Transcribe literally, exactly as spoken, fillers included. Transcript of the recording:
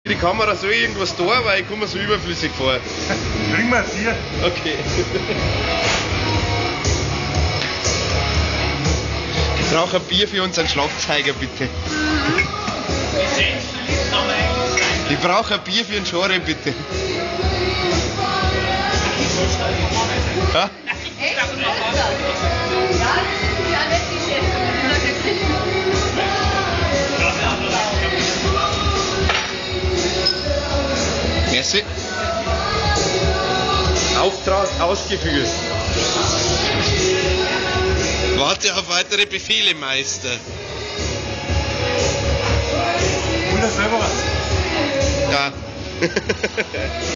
Die Kamera soll irgendwas tun, weil ich komme so überflüssig vor. Bring mal Bier. Okay. Ich brauche ein Bier für unseren Schlagzeuger, bitte. Ich brauche ein Bier für den Genre, bitte. Ja? Merci. Auftrag ausgeführt. Warte auf weitere Befehle, Meister. Und das selber was? Ja.